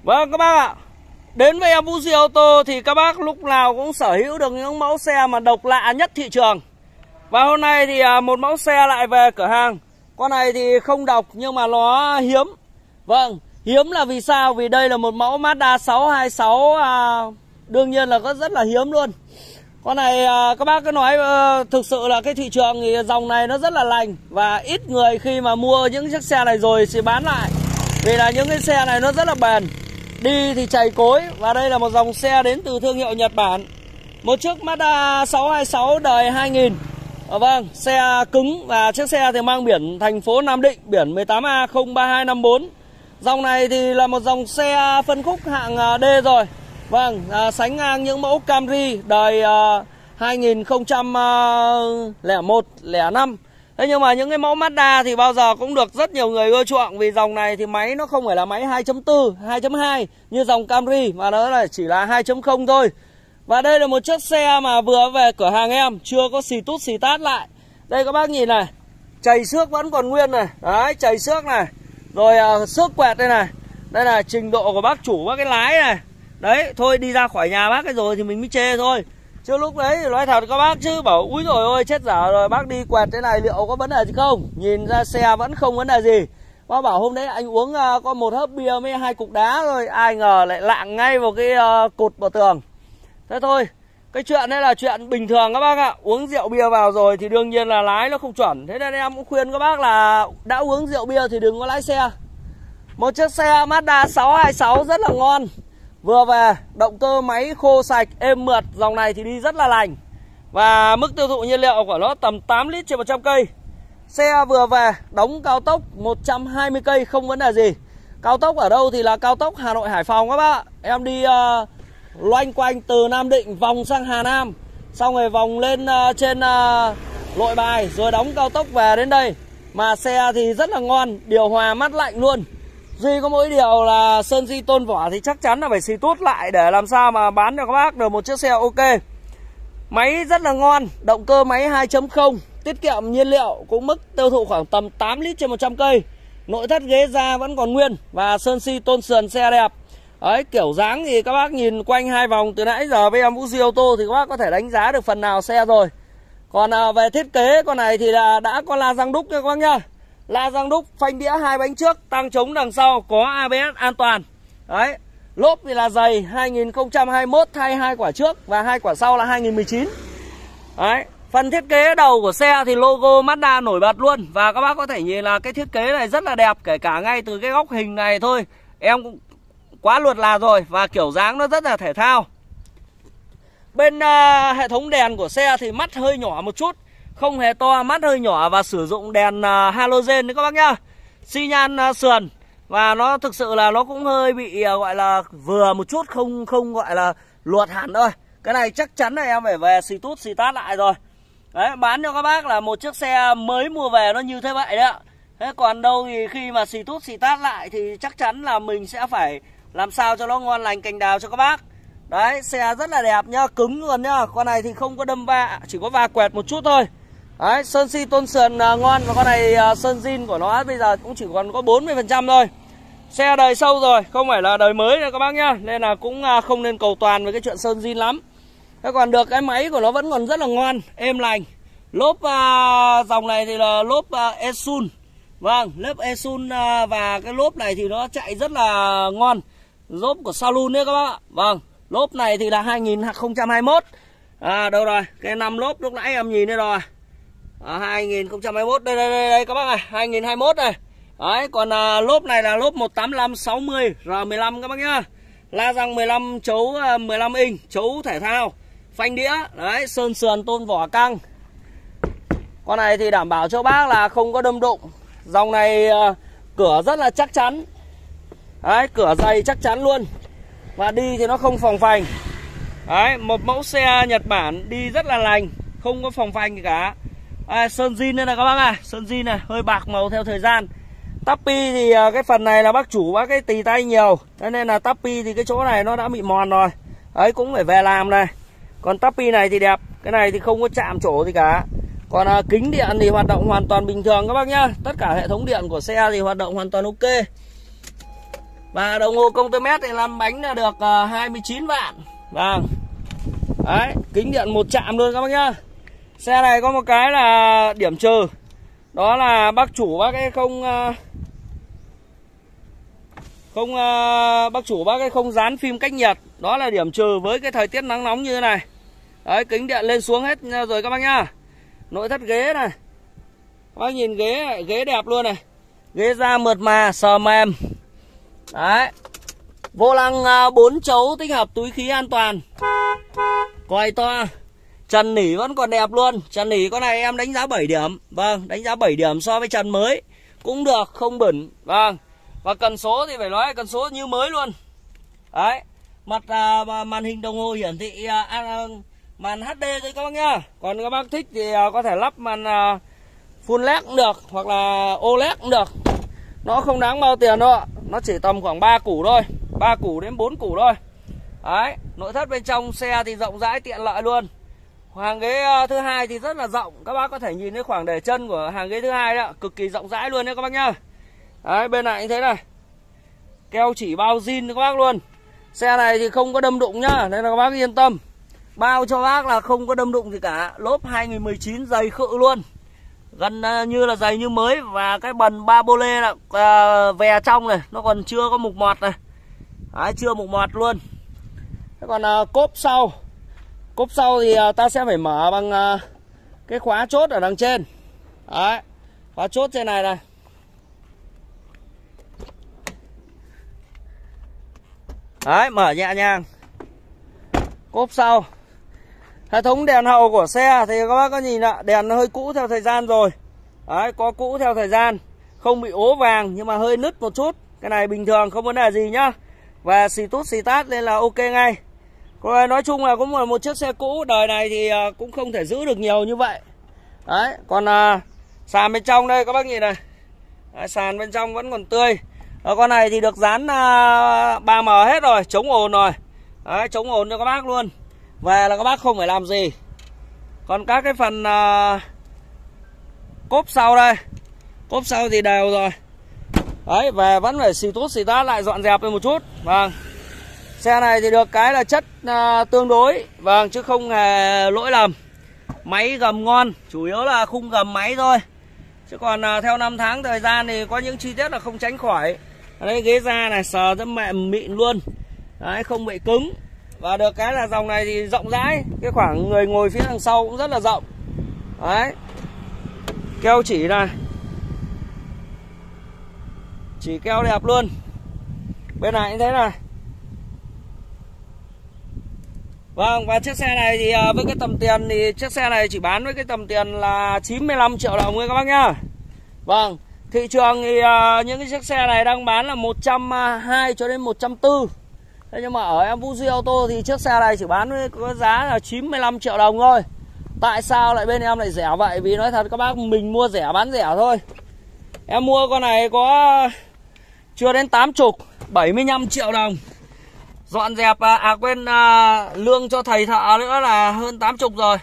Vâng các bác ạ, đến với em Vũ Duy Ô tô thì các bác lúc nào cũng sở hữu được những mẫu xe mà độc lạ nhất thị trường. Và hôm nay thì một mẫu xe lại về cửa hàng. Con này thì không độc nhưng mà nó hiếm. Vâng, hiếm là vì sao? Vì đây là một mẫu Mazda 626, đương nhiên là rất là hiếm luôn. Con này các bác cứ nói thực sự là cái thị trường thì dòng này nó rất là lành. Và ít người khi mà mua những chiếc xe này rồi thì bán lại. Vì là những cái xe này nó rất là bền, đi thì chảy cối. Và đây là một dòng xe đến từ thương hiệu Nhật Bản. Một chiếc Mazda 626 đời 2000. Vâng, xe cứng và chiếc xe thì mang biển thành phố Nam Định, biển 18A03254. Dòng này thì là một dòng xe phân khúc hạng D rồi. Vâng, sánh ngang những mẫu Camry đời 2001, 05. Thế nhưng mà những cái mẫu Mazda thì bao giờ cũng được rất nhiều người ưa chuộng. Vì dòng này thì máy nó không phải là máy 2.4, 2.2 như dòng Camry, mà nó là chỉ là 2.0 thôi. Và đây là một chiếc xe mà vừa về cửa hàng em, chưa có xì tút xì tát lại. Đây các bác nhìn này, chày xước vẫn còn nguyên này. Đấy, chày xước này. Rồi xước quẹt đây này. Đây là trình độ của bác chủ, bác cái lái này. Đấy, thôi đi ra khỏi nhà bác cái rồi thì mình mới chê thôi. Chứ lúc đấy thì nói thật các bác chứ bảo úi rồi ôi chết dở rồi, bác đi quẹt thế này liệu có vấn đề gì không? Nhìn ra xe vẫn không vấn đề gì. Bác bảo hôm đấy anh uống có một hớp bia với 2 cục đá rồi, ai ngờ lại lạng ngay vào cái cột vào tường. Thế thôi, cái chuyện đấy là chuyện bình thường các bác ạ. Uống rượu bia vào rồi thì đương nhiên là lái nó không chuẩn. Thế nên em cũng khuyên các bác là đã uống rượu bia thì đừng có lái xe. Một chiếc xe Mazda 626 rất là ngon. Vừa về, động cơ máy khô sạch, êm mượt. Dòng này thì đi rất là lành. Và mức tiêu thụ nhiên liệu của nó tầm 8 lít trên 100 cây. Xe vừa về, đóng cao tốc 120 cây không vấn đề gì. Cao tốc ở đâu thì là cao tốc Hà Nội Hải Phòng các bác. Em đi loanh quanh từ Nam Định vòng sang Hà Nam, xong rồi vòng lên trên Nội Bài, rồi đóng cao tốc về đến đây. Mà xe thì rất là ngon, điều hòa mát lạnh luôn. Duy có mỗi điều là sơn di tôn vỏ thì chắc chắn là phải xì tút lại để làm sao mà bán cho các bác được một chiếc xe ok. Máy rất là ngon, động cơ máy 2.0, tiết kiệm nhiên liệu, cũng mức tiêu thụ khoảng tầm 8 lít trên 100 cây. Nội thất ghế da vẫn còn nguyên và sơn si tôn sườn xe đẹp. Đấy, kiểu dáng thì các bác nhìn quanh 2 vòng từ nãy giờ với em Vũ Duy Ô tô thì các bác có thể đánh giá được phần nào xe rồi. Còn về thiết kế con này thì là đã có la răng đúc nha các bác nhá. La răng đúc, phanh đĩa 2 bánh trước, tăng chống đằng sau, có ABS an toàn. Đấy, lốp thì là dày 2021 thay 2 quả trước và 2 quả sau là 2019. Đấy, phần thiết kế đầu của xe thì logo Mazda nổi bật luôn. Và các bác có thể nhìn là cái thiết kế này rất là đẹp, kể cả ngay từ cái góc hình này thôi em cũng quá luật là rồi. Và kiểu dáng nó rất là thể thao. Bên hệ thống đèn của xe thì mắt hơi nhỏ một chút, không hề to, mắt hơi nhỏ và sử dụng đèn halogen đấy các bác nhá. Xi nhan sườn và nó thực sự là nó cũng hơi bị gọi là vừa một chút, không gọi là luột hẳn thôi. Cái này chắc chắn là em phải về xì tút xì tát lại rồi. Đấy, bán cho các bác là một chiếc xe mới mua về nó như thế vậy đấy ạ. Thế còn đâu thì khi mà xì tút xì tát lại thì chắc chắn là mình sẽ phải làm sao cho nó ngon lành cành đào cho các bác. Đấy, xe rất là đẹp nhá, cứng luôn nhá. Con này thì không có đâm va, chỉ có va quẹt một chút thôi. Đấy, sơn si tôn sườn ngon. Và con này sơn zin của nó bây giờ cũng chỉ còn có 40% thôi. Xe đời sâu rồi, không phải là đời mới này các bác nhá. Nên là cũng không nên cầu toàn với cái chuyện sơn zin lắm. Thế còn được cái máy của nó vẫn còn rất là ngon, êm lành. Lốp dòng này thì là lốp Esun. Vâng, lớp Esun và cái lốp này thì nó chạy rất là ngon. Lốp của Salon đấy các bác ạ. Vâng, lốp này thì là 2021. Đâu rồi, cái năm lốp lúc nãy em nhìn đây rồi. 2021 đây các bác này, 2021 này. Đấy, còn lốp này là lốp 185/60 R15 các bác nhá. La răng 15 chấu 15 inch, chấu thể thao, phanh đĩa, đấy, sơn sườn tôn vỏ căng. Con này thì đảm bảo cho bác là không có đâm đụng. Dòng này cửa rất là chắc chắn. Đấy, cửa dày chắc chắn luôn. Và đi thì nó không phồng phành. Đấy, một mẫu xe Nhật Bản đi rất là lành, không có phồng phành gì cả. Sơn zin đây này các bác này, sơn zin này, hơi bạc màu theo thời gian. Tapi thì cái phần này là bác chủ bác cái tì tay nhiều, cho nên là tapi thì cái chỗ này nó đã bị mòn rồi. Đấy, cũng phải về làm này. Còn tapi này thì đẹp, cái này thì không có chạm trổ gì cả. Còn kính điện thì hoạt động hoàn toàn bình thường các bác nhá. Tất cả hệ thống điện của xe thì hoạt động hoàn toàn ok. Và đồng hồ công tơ mét thì lăn bánh là được 29 vạn. Vâng. Đấy, kính điện một chạm luôn các bác nhá. Xe này có một cái là điểm trừ, đó là bác chủ bác ấy bác chủ bác ấy không dán phim cách nhiệt. Đó là điểm trừ với cái thời tiết nắng nóng như thế này. Đấy, kính điện lên xuống hết rồi các bác nhá. Nội thất ghế này, các bác nhìn ghế đẹp luôn này. Ghế da mượt mà, sờ mềm. Đấy. Vô lăng 4 chấu tích hợp túi khí an toàn. Còi to. Trần nỉ vẫn còn đẹp luôn. Trần nỉ con này em đánh giá 7 điểm. Vâng, đánh giá 7 điểm so với trần mới. Cũng được, không bẩn. Vâng. Và cần số thì phải nói cần số như mới luôn. Đấy. Mặt màn hình đồng hồ hiển thị màn HD thôi các bác nhá. Còn các bác thích thì có thể lắp màn Full LED cũng được, hoặc là OLED cũng được. Nó không đáng bao tiền đâu ạ. Nó chỉ tầm khoảng 3 củ thôi, 3 củ đến 4 củ thôi. Đấy, nội thất bên trong xe thì rộng rãi tiện lợi luôn. Hàng ghế thứ hai thì rất là rộng. Các bác có thể nhìn thấy khoảng để chân của hàng ghế thứ hai đó, cực kỳ rộng rãi luôn đấy các bác nhá. Đấy, bên này như thế này. Keo chỉ bao zin các bác luôn. Xe này thì không có đâm đụng nhá, nên là các bác yên tâm. Bao cho bác là không có đâm đụng gì cả. Lốp 2019 dày khự luôn, gần như là giày như mới. Và cái bần ba bô lê là vè trong này, nó còn chưa có mục mọt này. Đấy, chưa mục mọt luôn. Thế còn cốp sau. Cốp sau thì ta sẽ phải mở bằng cái khóa chốt ở đằng trên. Đấy, khóa chốt trên này này. Đấy, mở nhẹ nhàng. Cốp sau. Hệ thống đèn hậu của xe thì các bác có nhìn ạ, đèn nó hơi cũ theo thời gian rồi. Đấy, có cũ theo thời gian, không bị ố vàng nhưng mà hơi nứt một chút. Cái này bình thường, không vấn đề gì nhá. Và xì tút xì tát nên là ok ngay. Nói chung là cũng là một chiếc xe cũ, đời này thì cũng không thể giữ được nhiều như vậy. Đấy, còn sàn bên trong đây các bác nhìn này. Đấy, sàn bên trong vẫn còn tươi. Con này thì được dán 3M hết rồi, chống ồn rồi. Đấy, chống ồn cho các bác luôn. Về là các bác không phải làm gì. Còn các cái phần cốp sau đây, cốp sau thì đều rồi. Đấy, về vẫn phải xì tút xì tát lại, dọn dẹp lên một chút. Vâng. Xe này thì được cái là chất tương đối, vâng, chứ không hề lỗi lầm. Máy gầm ngon, chủ yếu là khung gầm máy thôi. Chứ còn theo năm tháng thời gian thì có những chi tiết là không tránh khỏi. Ở đây ghế da này sờ rất mềm mịn luôn. Đấy, không bị cứng. Và được cái là dòng này thì rộng rãi. Cái khoảng người ngồi phía đằng sau cũng rất là rộng. Đấy. Keo chỉ này, chỉ keo đẹp luôn. Bên này cũng thế này. Vâng, và chiếc xe này thì với cái tầm tiền thì chiếc xe này chỉ bán với cái tầm tiền là 95 triệu đồng các bác nhá. Vâng, thị trường thì những cái chiếc xe này đang bán là 120 cho đến 140. Thế nhưng mà ở em Vũ Duy Auto thì chiếc xe này chỉ bán với có giá là 95 triệu đồng thôi. Tại sao lại bên em lại rẻ vậy? Vì nói thật các bác, mình mua rẻ bán rẻ thôi. Em mua con này có chưa đến 80, 75 triệu đồng. Dọn dẹp quên lương cho thầy thợ nữa là hơn 80 rồi.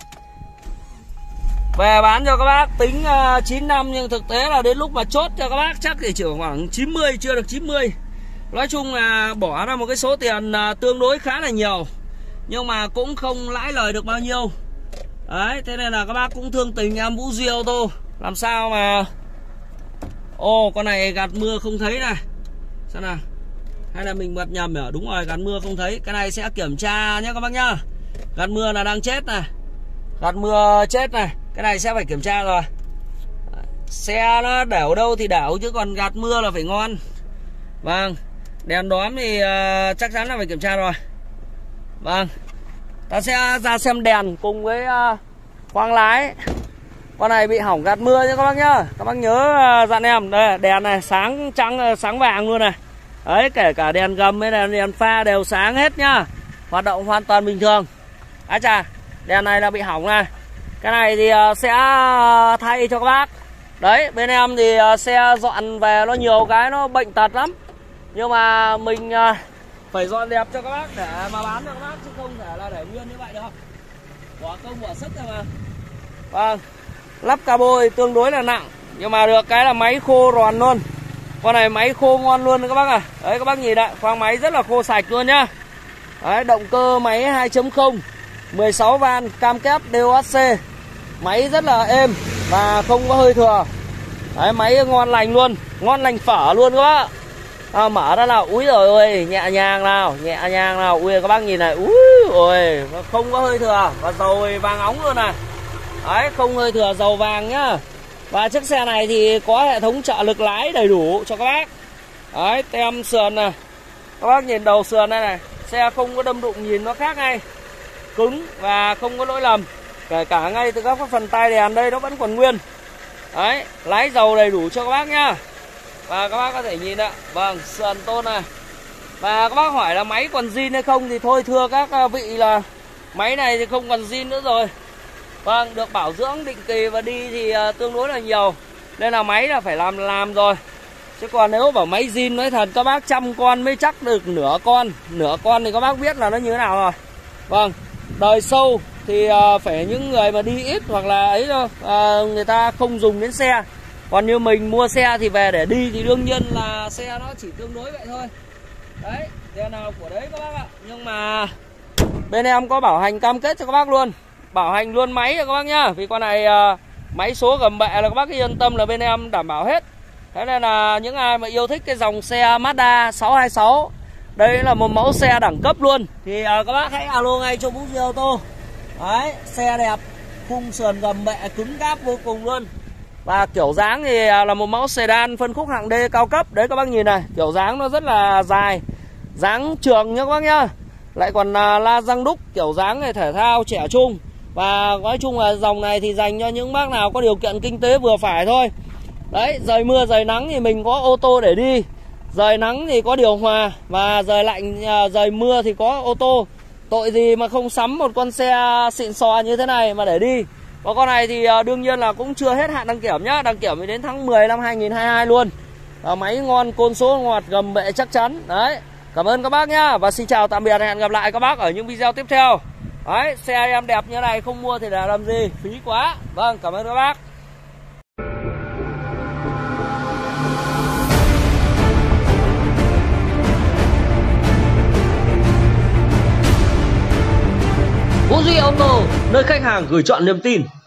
Về bán cho các bác tính 9 năm, nhưng thực tế là đến lúc mà chốt cho các bác chắc thì chỉ khoảng 90, chưa được 90. Nói chung là bỏ ra một cái số tiền tương đối khá là nhiều, nhưng mà cũng không lãi lời được bao nhiêu. Đấy, thế nên là các bác cũng thương tình em Vũ Duy Auto. Làm sao mà con này gạt mưa không thấy này. Sao nào? Hay là mình bật nhầm nhỉ? Đúng rồi, gạt mưa không thấy. Cái này sẽ kiểm tra nhé các bác nhá. Gạt mưa là đang chết này. Gạt mưa chết này. Cái này sẽ phải kiểm tra rồi. Xe nó đẻo đâu thì đẻo, chứ còn gạt mưa là phải ngon. Vâng. Đèn đóm thì chắc chắn là phải kiểm tra rồi. Vâng. Ta sẽ ra xem đèn cùng với khoang lái. Con này bị hỏng gạt mưa nhé các bác nhá. Các bác nhớ dặn em. Đây, đèn này sáng trắng, sáng vàng luôn này. Đấy, kể cả đèn gầm với đèn pha đều sáng hết nhá. Hoạt động hoàn toàn bình thường. Á chà, đèn này là bị hỏng này. Cái này thì sẽ thay cho các bác. Đấy, bên em thì xe dọn về nó nhiều cái nó bệnh tật lắm. Nhưng mà mình phải dọn đẹp cho các bác để mà bán cho các bác, chứ không thể là để nguyên như vậy được. Bỏ công bỏ sức rồi mà. Vâng, lắp cabo thì tương đối là nặng, nhưng mà được cái là máy khô ròn luôn. Con này máy khô ngon luôn các bác à. Đấy các bác nhìn ạ, khoang máy rất là khô sạch luôn nhá. Đấy, động cơ máy 2.0 16 van, cam kép DOHC. Máy rất là êm và không có hơi thừa. Đấy, máy ngon lành luôn, ngon lành phở luôn các bác. Mở ra nào, úi rồi ơi, nhẹ nhàng nào, ui các bác nhìn này, úi ôi, không có hơi thừa và dầu vàng óng luôn này. Đấy, không hơi thừa, dầu vàng nhá. Và chiếc xe này thì có hệ thống trợ lực lái đầy đủ cho các bác. Đấy, tem sườn này, các bác nhìn đầu sườn đây này, xe không có đâm đụng, nhìn nó khác ngay, cứng và không có lỗi lầm. Kể cả ngay từ các phần tay đèn đây nó vẫn còn nguyên. Đấy, lái dầu đầy đủ cho các bác nhá. Và các bác có thể nhìn ạ, vâng, sườn tôn này. Và các bác hỏi là máy còn zin hay không thì thôi thưa các vị là máy này thì không còn zin nữa rồi. Vâng, được bảo dưỡng định kỳ và đi thì tương đối là nhiều, nên là máy là phải làm rồi. Chứ còn nếu bảo máy zin nói thật các bác, 100 con mới chắc được nửa con thì các bác biết là nó như thế nào rồi. Vâng, đời sâu thì phải những người mà đi ít hoặc là ấy thôi, người ta không dùng đến xe. Còn như mình mua xe thì về để đi thì đương nhiên là xe nó chỉ tương đối vậy thôi. Đấy, đèn nào của đấy các bác ạ. Nhưng mà bên em có bảo hành cam kết cho các bác luôn, bảo hành luôn máy cho các bác nhá. Vì con này máy số gầm bệ là các bác yên tâm là bên em đảm bảo hết. Thế nên là những ai mà yêu thích cái dòng xe Mazda 626, đây là một mẫu xe đẳng cấp luôn, thì các bác hãy alo ngay cho Vũ Duy Ô tô. Đấy, xe đẹp, khung sườn gầm bệ cứng cáp vô cùng luôn. Và kiểu dáng thì là một mẫu sedan phân khúc hạng D cao cấp. Đấy các bác nhìn này, kiểu dáng nó rất là dài, dáng trường nhá các bác nhá. Lại còn la răng đúc, kiểu dáng này thể thao trẻ trung. Và nói chung là dòng này thì dành cho những bác nào có điều kiện kinh tế vừa phải thôi. Đấy, trời mưa trời nắng thì mình có ô tô để đi, trời nắng thì có điều hòa, và trời lạnh trời mưa thì có ô tô. Tội gì mà không sắm một con xe xịn sò như thế này mà để đi. Và con này thì đương nhiên là cũng chưa hết hạn đăng kiểm nhá, đăng kiểm đến tháng 10 năm 2022 luôn. Máy ngon, côn số ngọt, gầm bệ chắc chắn. Đấy, cảm ơn các bác nhá. Và xin chào tạm biệt, hẹn gặp lại các bác ở những video tiếp theo. Đấy, xe em đẹp như này không mua thì để làm gì, phí quá. Vâng, cảm ơn các bác. Vũ Duy Ô tô, nơi khách hàng gửi chọn niềm tin.